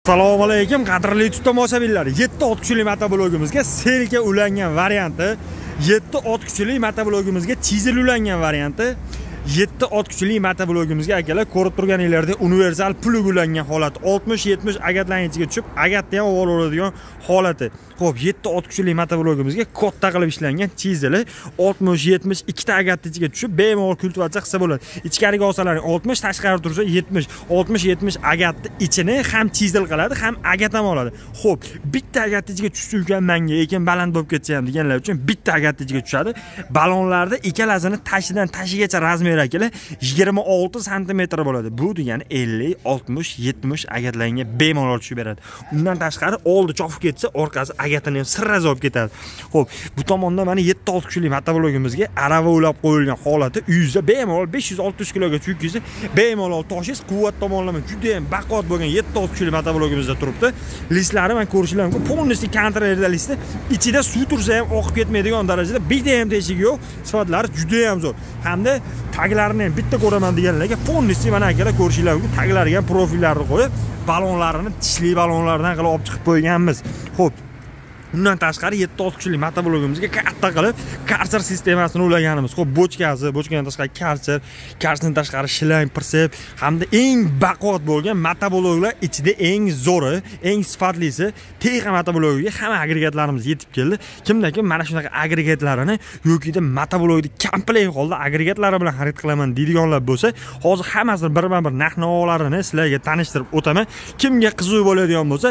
Assalomu alaykum, qadrli tomoshabinlar. 7 ot kuchli motoblogimizga selga ulangan varianti, 7 ot kuchli motoblogimizga chizel ulangan varianti, 7 ot kuchli motoblogimizga akalar ko'rib turganinglarda universal plug ulangan holati, 60-70 agatlarning ichiga tushib, agatda ham avval oladigan holati. Xo'p, 7 ot kuchli motoblogimizga katta qilib ishlangan chizeli 60-70 ikkita agatda ichiga tushib, bemalol kultivatsiya qilsa bo'ladi. Ichkariga olsalaring 60, tashqari tursa 70, 60-70 agatni ichini ham chizel qiladi, ham agat ham oladi. Xo'p, bitta agatni ichiga tushsa uchun menga ekin baland bo'lib ketsa ham deganlar uchun bitta agatni ichiga tushadi. Balonlarda ikkalasini tashidan tashigacha razmeri akalar 26 sm bo'ladi. Bu degani 50, 60, 70 agatlarga bemalol tushib beradi. Undan tashqari oldi chopib ketsa, orqasi agatini ham sirraz olib ketadi. Xo'p, bu tomonda mana 7 ot kuchli motoblogimizga arava ulab qo'yilgan holati, uyingizda bemalol 500-600 kiloga chukkiz, bemalol toshingiz quvvat tomonlama juda ham baquvvat bo'lgan 7 ot kuchli motoblogimizda turibdi. Listlari men ko'rishlar mumkin. Polностью kontrerda listi, ichida suv tursa ham oqib ketmaydigan darajada bitta ham teshigi yo'q. Sifatlari juda ham zo'r. Hamda taglarini ham bitta ko'raman deganlarga polностью mana akalar ko'rishlar mumkin. Taglariga ham profillarni qo'yib, balonlarini tishli balonlardan qilib olib chiqib qo'yganmiz. Xo'p, undan tashqari 7 ot kuchli motoblogimizga katta qilib karcher sistemasini ulaganimiz. Xo'p, bochkadan tashqari karcherdan tashqari shlang, prinsip hamda eng baquvvat bo'lgan motobloglar ichida eng zo'ri, eng sifatlisi Texa motoblogiga hamma agregatlarimiz yetib keldi. Kimda-kim mana shunaqa agregatlarini yoki de motoblogda komplekt holda agregatlari bilan xarid qilaman deydiganlar bo'lsa, hozir hammasini birma-bir narx-navolarini sizlarga tanishtirib o'taman. Kimga qiziq bo'ladigan bo'lsa,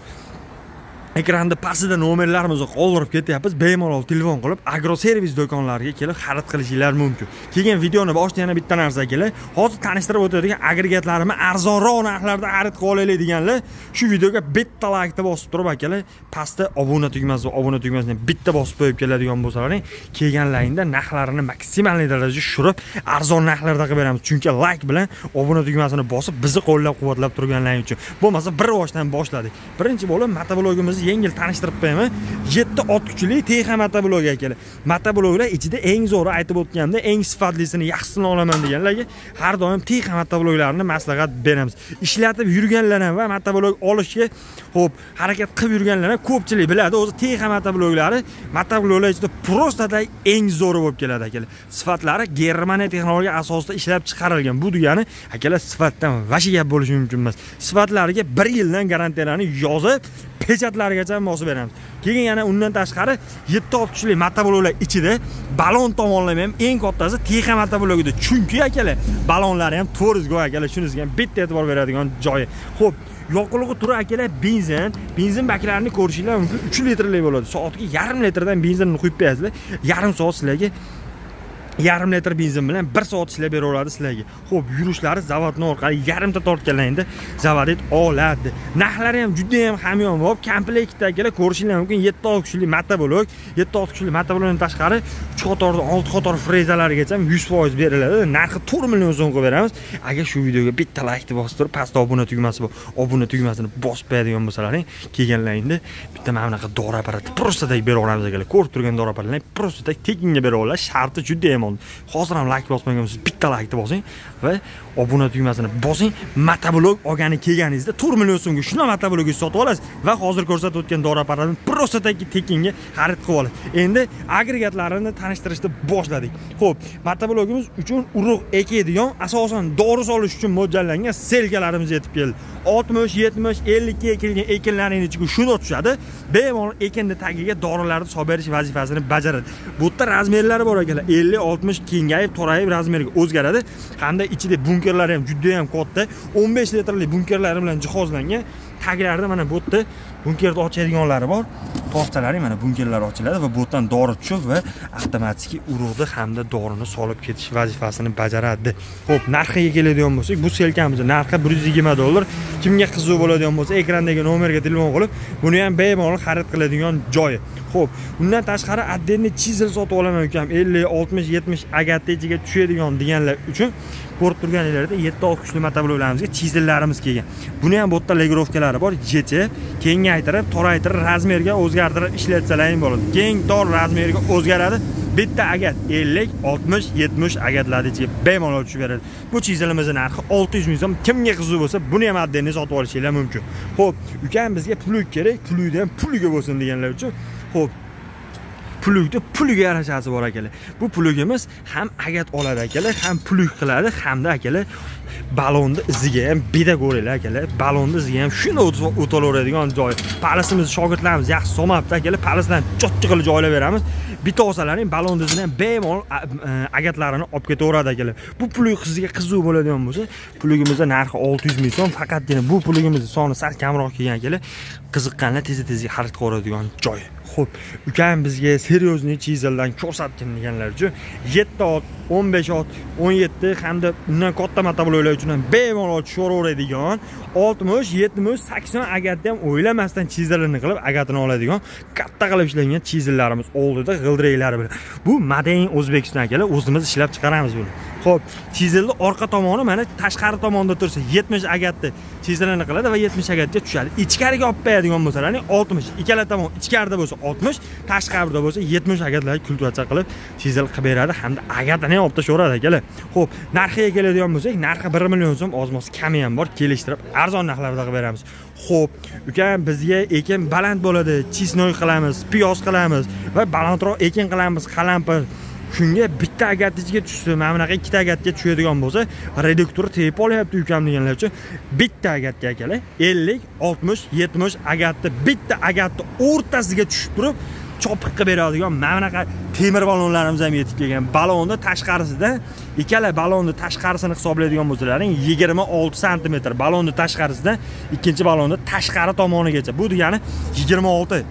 ekranda pastida nomerlarimizni qoldirib ketyapmiz. Bemalol telefon qilib agroservis do'konlariga kelib xarid qilishingiz mumkin. Keyin videoni boshida yana bitta narsa kelar. Hozir tanishtirib o'tadigan agregatlarimiz arzonroq narxlarda xarid qilib olaylik deganlar, shu videoga bitta like bosib turib akalar, pastda obuna tugmasi va obuna tugmasini bitta bosib qo'yib keladigan bo'lsalaring, kelganlaringda narxlarini maksimal darajada tushirib, arzon narxlarda qilib beramiz. Chunki like bilan obuna tugmasini bosib, bizni qo'llab-quvvatlab turganlaring uchun. Bo'lmasa bir boshdan boshladik. Birinchi bo'lib motoblogimiz yengil tanishtirib qo'yaman. 7 ot kuchli Texa motoblog akalar. Motobloglar ichida eng zo'ri aytib o'tganimda, eng sifatlisini, yaxshisini olaman deganlarga har doim Texa motobloglarini maslahat beramiz. Ishlatib yurganlar ham va motoblog olishga xo'p, harakat qilib yurganlar ham ko'pchilik biladi. O'zi Texa motobloglari motobloglar ichida prostada eng zo'ri bo'lib keladi akalar. Sifatlari Germaniya texnologiya asosida ishlab chiqarilgan. Bu degani akalar sifatdan vashi gap bo'lishi mumkin emas. Sifatlariga 1 yildan garantiyalarni yozib pechatlargacha bosib beramiz. Keyin yana undan tashqari 7 ot kuchli motobloglar ichida balon tomonlama ham eng kattasi Texa motoblogida. Chunki akalar balonlari ham to'rizgo akalar, shunisiga ham bitta e'tibor beradigan joyi. Xo'p, yoqilg'i turi akalar benzin baklarini ko'rishinglar mumkin. 3 litrlik bo'ladi. Soatga 1,5 litrdan benzinni quyib berasizlar. Yarim soat sizlarga 1,5 litr benzin bilan 1 soat ishlab beraveradi sizlarga. Xo'p, yurishlari zavodni orqali yarimta tortganlarida zavodit oladi. Narxlari ham juda ham hamyonbop, komplektdagilar ko'rishinglar mumkin. 7 ot kuchli motoblog, 7 ot kuchli motoblogdan tashqari 3 qatordan 6 qator frezalarigacha 100% beriladi. Narxi 4 million so'm qilib beramiz. Agar shu videoga bitta like bosib turib, pastda obuna tugmasi bor. Obuna tugmasini bosib qo'yadigan bo'lsalaring, kelganlaringda bitta mana bunaqa dori apparati prostadek beraveramiz akalar. Ko'rib turgan dori apparatini prostadek tekinga beraveramiz. Sharti juda ham hozir ham like bosmagansiz bitta like bosing va obuna tugmasini bosing. Motoblog olgani kelganingizda 4 million so'mga shuna motoblogni sotib olasiz va hozir ko'rsatib o'tgan dori apparatini prostadagi tekinga xarid qilib olasiz. Endi agregatlarini tanishtirishni boshladik. Xo'p, motoblogimiz uchun urug' ekadigan, asosan dori solish uchun mo'ljallangan selkalarimiz yetib keldi. 60, 70, 50 ga ekilgan ekinlarning ichiga shuna tushadi. Bemalol ekinning tagiga dorilarni solib berish vazifasini bajaradi. Bu yerda razmerlari bor akalar. 50, 60 kengayib, torayib razmeriga o'zgaradi. Hamda ichida bunkerlari ham juda ham katta. 15 litrli bunkerlari bilan jihozlangan. Taglarida mana bu yerda bunkerni ochadiganlari bor. To'xtalari mana bunkerlar ochiladi va bu yerdan dori tushib va avtomatik urug'ni hamda dorini solib ketish vazifasini bajaradi. Xo'p, narxiga keladigan bo'lsak, bu selkamizning narxi $120. Kimga qiziq bo'ladigan bo'lsa, ekrandagi nomerga telefon qilib, buni ham bemalol xarid qiladigan joyi. Xo'p, undan tashqari отдельный chizel sotib olaman ukam. 50, 60, 70 agatda ichiga tushadigan deganlar uchun ko'rib turganinglarda 7 ot kuchli motobloglarimizga chizellarimiz kelgan. Buni ham bu yerda legirovkalari bor. Yechib, kengaytirib, toraytirib, razmerga o'zgartirib ishlatsalaring bo'ladi. Keng, tor razmerga o'zgaradi. bitta agat 50, 60, 70 agatlarni ichiga bemalol tushib beradi. Bu chizilimizning narxi 600 ming so'm. Kimga qiziq bo'lsa, buni ham addenni sotib olishingiz mumkin. Xo'p, ukam bizga puluk kerak, pulukni ham puliga bo'lsin deganlar uchun. Xo'p, pulukni puliga yarashasi bor akalar. Bu pulugimiz ham agat oladi akalar, ham puluk qiladi, hamda akalar balonni iziga ham beda ko'ringlar akalar. Balonni iziga ham shuni o'tolaveradigan joy. Palisimiz shogirdlarimiz yaxshi solmabdi akalar. Palislarni cho'tchi qilib joylab beramiz. Bitta olsalaring balonni izidan bemalol agatlarini olib ketaveradi akalar. Bu puluk sizga qiziq bo'ladigan bo'lsa, pulugimizning narxi 600 ming so'm. Faqatgina bu pulugimizning soni sal kamroq kelgan akalar. Qiziqqanlar tez-tezga xarid qiladigan joy. Xo'p, ukam bizga seryozni chizeldan ko'rsatgan deganlar uchun 7 ot, 15 ot, 17 hamda undan katta motobloklar uchun ham bemalol tushaveradigan 60, 70, 80 agatni ham o'ylamasdan chizelini qilib agatini oladigan katta qilib ishlangan chizellarimiz oldida g'ildiraklari bilan. Bu Madain O'zbekiston akalar, o'zimiz ishlab chiqaramiz buni. Xo'p, chizelni orqa tomoni mana tashqari tomonda tursa 70 agatni chizelini qiladi va 70 agatga tushadi. Ichkariga olib qo'yadigan bo'lsalarning 60, ikkala tomon ichkarida bo'lsa 60, tashqarida bo'lsa 70 agatlarni kultivatsiya qilib chizel qilib beradi hamda agatini ham olib tashaveradi akalar. Xo'p, narxiga keladigan bo'lsak, narxi 1 million so'm, ozmoz kami ham bor, kelishtirib arzon narxlarda qilib beramiz. Xo'p, ukam bizga ekin baland bo'ladi, chisnoy qilamiz, piyoz qilamiz va balandroq ekin qilamiz, qalampir. Shunga bitta agat ichiga tushsa, mana bunaqa ikkita agatga tushadigan bo'lsa, reduktor tepib olyapti ukam deganlar uchun bitta agatga akalar 50, 60, 70 agatni bitta agatni o'rtasiga tushib turib chopib qilib beradigan mana bunaqa temir balonlarimiz ham yetib kelgan. Balonni tashqarisida ikkala balonni tashqarisini hisoblaydigan bo'lsalaring 26 sm. Balonni tashqarisidan ikkinchi balonni tashqari tomonigacha. Bu degani 26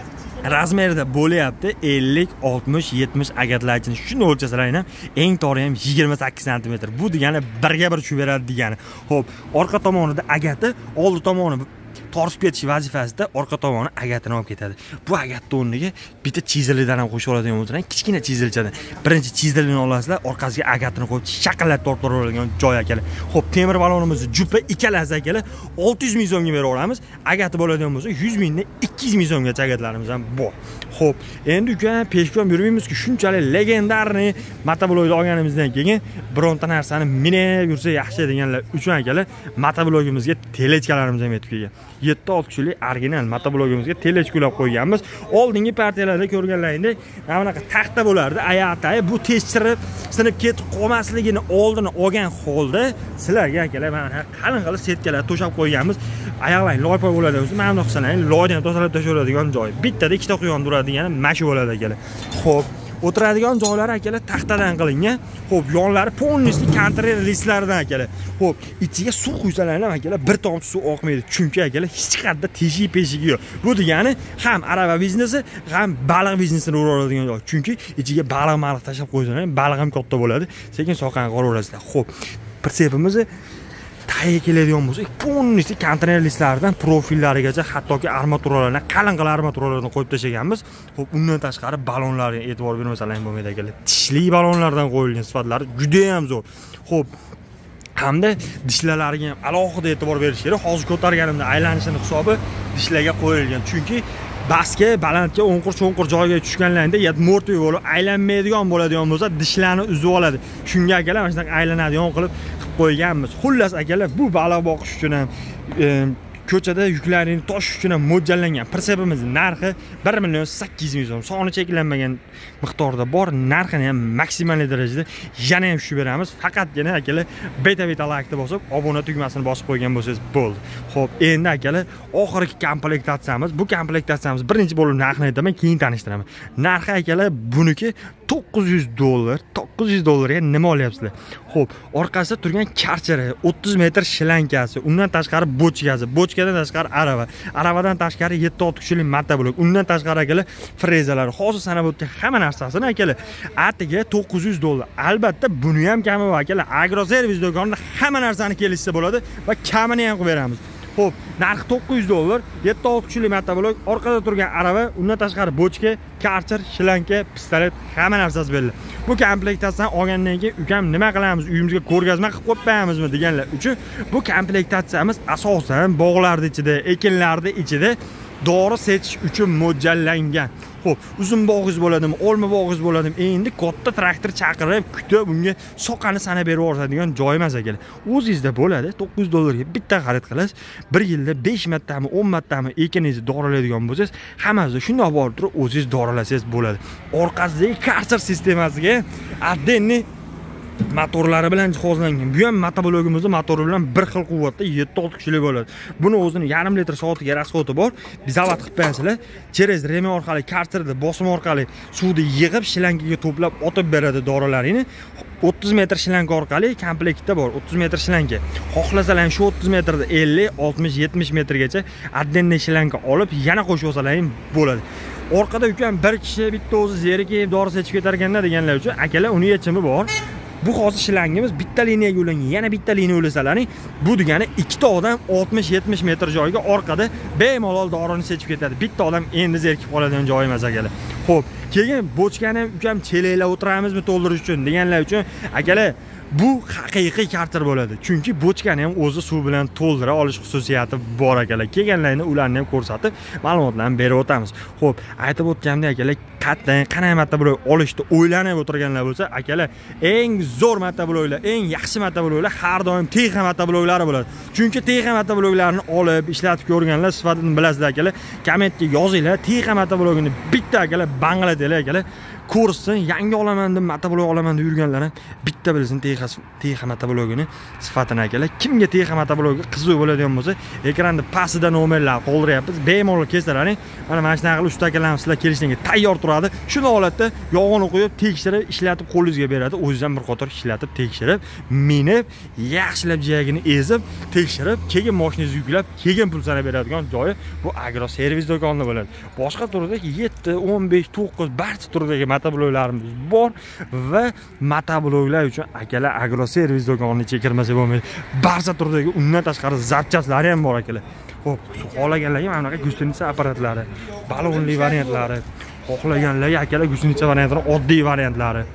razmerda bo'layapti. 50, 60, 70 agatlar uchun shuni o'lchasalaring ham eng tori ham 28 sm. Bu degani 1 ga 1 tushib beradi degani. Xo'p, orqa tomonida agati, oldi tomoni tortib ketish vazifasida orqa tomoni agatini olib ketadi. Bu agatni o'rniga bitta chizilidan ham qo'shib oladigan bo'lsalar, kichkina chizilchadan birinchi chizilini olasizlar, orqasiga agatini qo'yib shaqillab tortib oladigan joy akalar. Xo'p, temir balonimizni jupa ikkalasi akalar 600 ming so'mga beraveramiz. Agati bo'ladigan bo'lsa 100 mingdan 200 ming so'mgacha agatlarimiz ham bor. Xo'p, endi ukam peshkom yurmaymizki, shunchalik legendarniy motoblokni olganimizdan keyin bironta narsani minib yursa yaxshi deganlar uchun akalar motoblogimizga telechkalarimiz ham yetib kelgan. 7 kishilik original motoblogimizga telechkalar qo'yganmiz. Oldingi partiyalarda ko'rganlaringdek, mana bunaqa taxta bo'lardi, oyoqdagi bu teshtirib, sinib ketib qolmasligini oldini olgan holda sizlarga akalar mana qalin qilib setkalar to'shab qo'yganmiz. Oyoqlar loypa bo'ladi o'zi, mana bunaqa qilsang, loyni ham tozalab tashlaveradigan joy. Bittada ikkita quyon turadi degani mana shu bo'ladi akalar. Xo'p, o'tiradigan joylari akalar taxtadan qilingan. Xo'p, yonlari polnisli konteyner listlaridan akalar. Xo'p, ichiga suv quysalar ham akalar bir tomchi suv oqmaydi. Chunki akalar hech qayerda teshik-peshigi yo'q. Bu degani ham arava biznesi, ham baliq biznesini uradigan joy. Chunki ichiga baliq tashlab qo'ysalar ham baliq ham katta bo'ladi. Sekin soqani qoraverasizlar. Xo'p, pritsepimizni tagiga keladigan bo'lsak, polnisli konteyner listlaridan profillarigacha, hattoki armaturalarni, qalin armaturalarni qo'yib tashlaganmiz. Xo'p, undan tashqari balonlarga e'tibor bermasalar ham bo'lmaydi akalar. Tishli balonlardan qo'yilgan sifatlari juda ham zo'r. Xo'p, hamda dishlalariga ham alohida e'tibor berish kerak. Hozir ko'targanimda aylanishini hisobi dishlarga qo'yilgan. Chunki baskga, balandga, o'nqir-cho'nqir joyga tushganlarida mortviy bo'lib aylanmaydigan bo'ladigan bo'lsa, dishlarni uzib oladi. Shunga akalar mana shunday aylanadigan qilib qo'yganmiz. Xullas akalar, bu baliq boqish uchun ham ko'chada yuklarini toshish uchun ham mo'ljallangan pritsepimizning narxi 1 million 800 ming so'm. Soni cheklanmagan miqdorda bor, narxini ham maksimal darajada yana ham tushib beramiz. Faqatgina akalar beta like bosib, obuna tugmasini bosib qo'ygan bo'lsangiz bo'ldi. Xo'p, endi akalar oxirgi komplektatsiyamiz. Bu komplektatsiyamiz birinchi bo'lib narxini aytaman, keyin tanishtiraman. Narxi akalar buniki $900. $900ga nima olyapsizlar? Xo'p, orqasida turgan karcheri, 30 metr shilankasi, undan tashqari bochkasi, bochkadan tashqari arava, aravadan tashqari 7 kishilik motoblok, undan tashqari akalar frezalar, hozir sanab o'tgan hamma narsasini akalar atiga $900. Albatta buni ham kami bor akalar. Agroservis do'konida hamma narsani kelishsa bo'ladi va kamini ham qilib beramiz. Xo'p, narxi $900, 7 kishilik motoblok, orqada turgan arava, undan tashqari bochka, karcher, shlanka, pistolet, hamma narsasi beriladi. Bu komplektatsiyani olgandan keyin ukam nima qilamiz? Uyimizga ko'rgazma qilib qo'ymayamizmi deganlar uchun bu komplektatsiyamiz asosan bog'larning ichida, ekinlarning ichida dori setish uchun mo'ljallangan. Xo'p, uzun bog'ingiz bo'ladimi, olma bog'ingiz bo'ladimi, endi katta traktor chaqirib, kutib, unga soqani sanab berib yuboradigan joy emas akalar. O'zingizda bo'ladi, $9 bitta xarid qilasiz. 1 yilda 5 martami, 10 martami ekiningizni dorilaydigan bo'lsangiz, hammasi shunday borib turib o'zingiz doralasangiz bo'ladi. Orqasidagi karter sistemasiga отдельный motorlari bilan jihozlangan. Bu ham motoblogimizning motori bilan bir xil quvvatda 7-6 kuchli bo'ladi. Buni o'zini 1,5 litr soatiga rasxoti bor. Zavat qilib qo'yasizlar. Через rema orqali, karterda bosim orqali suvni yig'ib, shlankaga to'plab otib beradi dorilaringni. 30 metr shlanka orqali komplektda bor. 30 metr shlanka. Xohlasalar shu 30 metrda 50, 60, 70 metrgacha отдельный shlanka olib, yana qo'shib olsalaring bo'ladi. Orqada ukam bir kishi bitta o'zi zerikib dori sechib ketar ekanda deganlar uchun akalar uni yechimi bor. Bu hozir shilangimiz bitta liniyaga ulangan, yana bitta liniya ulasalaring, bu degani ikkita odam 60-70 metr joyga orqada bemalol dorini sechib ketadi. Bitta odam endi zerikib qoladigan joy emas akalar. Xo'p, keyin bochkani ukam chelaklab o'tiramizmi to'ldirish uchun deganlar uchun akalar bu haqiqiy karter bo'ladi. Chunki bochkani ham o'zi suv bilan to'ldira olish xususiyati bor akalar. Kelganlarni ularni ham ko'rsatib, ma'lumotlarni berib o'tamiz. Xo'p, aytib o'tganimdek akalar, qanday motoblok olishni o'ylanib o'tirganlar bo'lsa, akalar, eng zo'r motobloklar, eng yaxshi motobloklar har doim Texa motobloklari bo'ladi. Chunki Texa motobloklarni olib, ishlatib ko'rganlar, sifatini bilasizlar akalar. Kommentga yozinglar, Texa motoblogini bitta akalar bangladanglar akalar. Ko'rsin, yangi olaman deb motoblok olaman deb yurganlar ham bitta bilsin Texa motoblogini sifatini akalar. Kimga Texa motoblogi qiziq bo'ladigan bo'lsa, ekranda pastida nomerlar qoldiryapmiz. Bemalol kesalaring. Mana shunaqa qilib usta akalarimiz sizlar kelishingga tayyor turadi. Shuni holatda yog'ini qo'yib, tekshirib, ishlatib qo'lingizga beradi. O'zingizdan bir qator ishlatib, tekshirib, minib, yaxshilab jiyagini ezib, tekshirib, keyin mashinangizni yuklab, keyin pul sanab beradigan joyi bu Agro servis do'koni bo'ladi. Boshqa turdagi 7, 15, 9 barcha turdagi motobloklarimiz bor va motobloklar uchun akalar Agro servis do'koniga chekirmasa bo'lmaydi. Barcha turdagi undan tashqari zapchastlari ham bor akalar. Xo'p, xohlaganlarga mana bunaqa gustenitsa apparatlari, balonli variantlari, xohlaganlarga akalar gustenitsa variantlari, oddiy variantlari.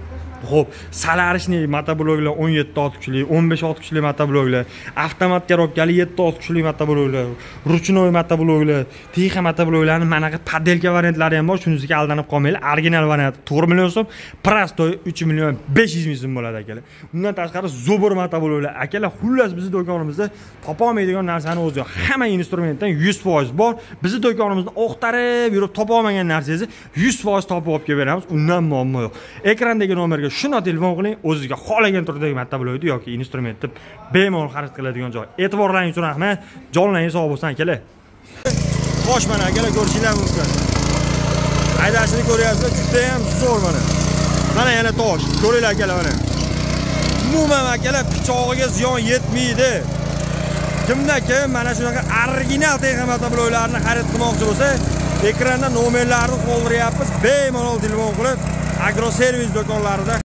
Xo'p, salarishni motobloklar 17-6 kuchli, 15-6 kuchli motobloklar, avtomat korobkali 7-6 kuchli motobloklar, ruchnoy motobloklar, Texa motobloklarning manaqa padelka variantlari ham bor. Shunisiga aldanib qolmanglar. Original variant 4 million so'm, prostoy 3 million 500 ming so'm bo'ladi akalar. Undan tashqari Zobor motobloklar akalar, xullas bizning do'konimizda topolmaydigan narsani o'zi yo'q. Hamma instrumentdan 100% bor. Bizning do'konimizni oqtarib yurib topolmagan narsangizni 100% topib olib kelib beramiz. Undan muammo yo'q. Ekrandagi nomerga shuni telefon qiling, o'zingizga xohlagan turdagi motoblokni yoki instrumentni bemalol xarid qiladigan joy. E'tiborlaringiz uchun rahmat. Jonlaringiz sog' bo'lsin akalar. Xo'sh, mana akalar ko'rishingiz mumkin. Haydashini ko'ryapsizlar, juda ham zo'r mana. Mana yana tosh. Ko'ringlar akalar mana. Umuman akalar pichog'iga ziyon yetmaydi. Kimda-kim mana shunaqa original Texa motobloklarni xarid qilmoqchi bo'lsa, ekranda nomerlarni qoldiryapmiz. Bemalol telefon qilib Agro servis do'konlarida